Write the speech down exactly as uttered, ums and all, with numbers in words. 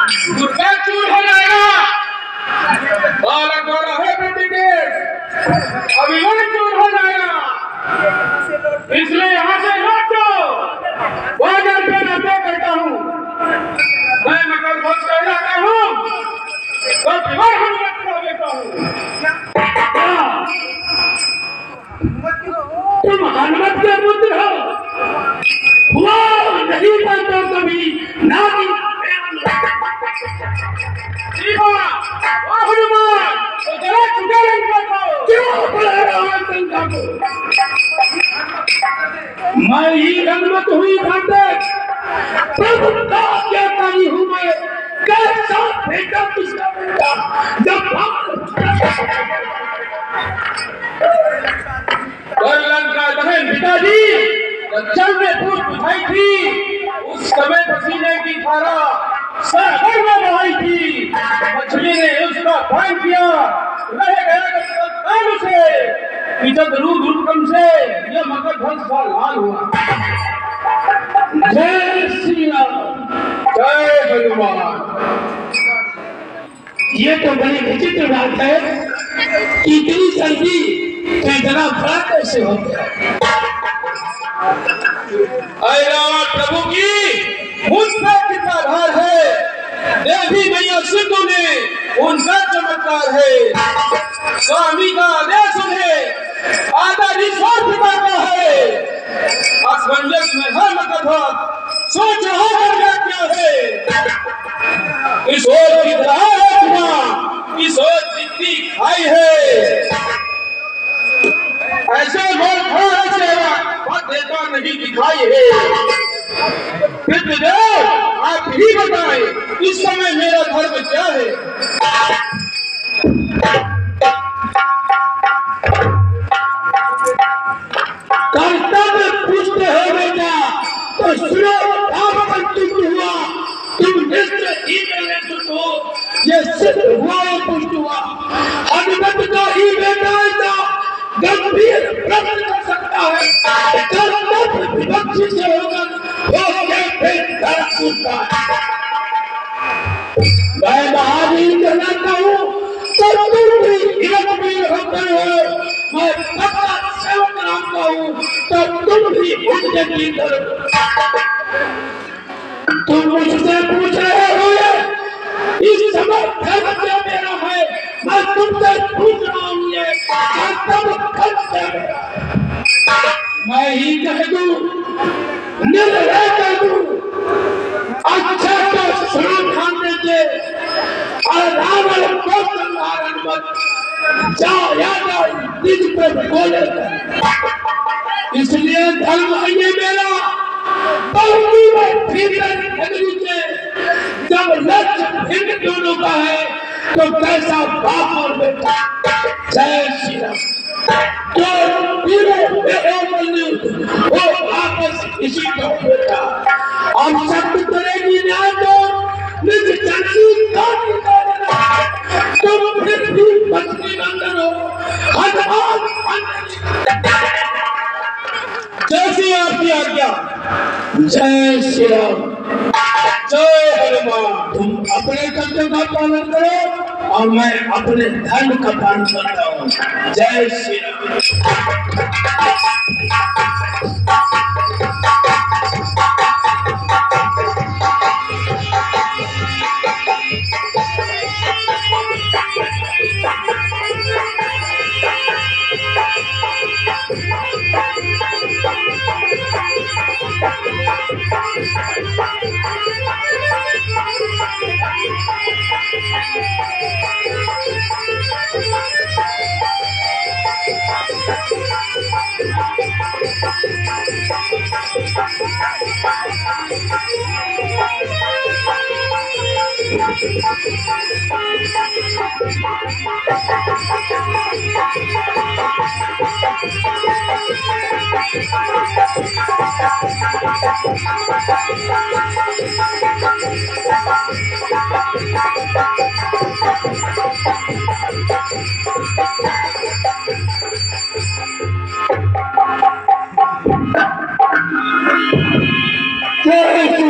गुस्सा चूर हो जाएगा। बालक वाला है प्रतीकेश, अभिमान चूर हो जाएगा। इसलिए यहाँ से लौट जाओ। वादन पे मैं तो करता हूँ, मैं मकरध्वज कहलाता हूँ, तो विवाह हनुमत को देता हूँ। तुम हनुमत के पुत्र हो, हुआ नहीं बनता कभी नाती। हनुमान तो जरा छुटा नहीं को क्यों बुला रहा है संख्या को? मैं ही रंगमत हुई घंटे प्रभु का क्या करी हूँ मैं, कैसा बेटा किसका बेटा जब लंका दहन पिताजी जल में फूट बुझाई थी, उस समय पसीने की धारा सागर में बहाई थी। मछली ने उसका पान किया, रह गया से जब रूद रूपकम से यह मकरध्वज सा लाल हुआ। जय श्री राम, जय हनुमान। ये तो बड़ी विचित्र बात है कि इतनी जल्दी इतना बड़ा कैसे हो गया। रावण प्रभु की मुझ पर कितना भार है, देवी मैया सिद्धू ने उनका चमत्कार है। स्वामी का आदेश उन्हें आदर ईश्वर पिता का है। असमंजस में है मकरध्वज, सोच रहा है क्या है। इस ओर की तरह है, इस ओर जितनी खाई है। ऐसे लोग खड़ा सेवा और देता नहीं दिखाई है। पितृदेव आप ही बताएं, इस समय मेरा धर्म क्या है? कर्तव्य पूछते हो बेटा तो सुनो, आप तुष्ट हुआ, तुम निश्चय ही मेरे सुन हो, ये सिद्ध हुआ और पुष्ट हुआ। हनुमत का ही बेटा ऐसा गंभीर प्रश्न कर सकता है, कर्तव्य विपक्षी से होकर हो कैसे कर सकता है। मैं महावीर कहलाता हूँ तो तुम भी वीर होकर हो, मैं पक्का सेवक नामता हूँ तो तुम भी उनके भीतर। तुम मुझसे पूछ रहे हो इस समय धर्म क्या मेरा है, मैं तुमसे पूछ रहा हूँ ये कर्तव्य क्या मेरा। मैं ही कह दूं, निर्णय कर दूं, अच्छा तो सुनो ध्यान दीजिए। और रावण को संहार हनुमत जाओ या जाओ निज पे बोले। इसलिए धर्म है ये मेरा, बहुती में फिर नगरी से जब लक्ष्य भिन्न दोनों का है तो कैसा बाप और बेटा। जय श्री राम। तो वीरों वो आपस इसी को बेटा हम सब करेगी न्याय तो निज जननी का तुम फिर भी पत्नी नंदन हो। हनुमान जैसी आपकी आज्ञा। जय श्री राम, जय हनुमान। तुम अपने कर्तव्य का पालन करो और मैं अपने धर्म का पालन करता हूँ। जय श्री राम। जय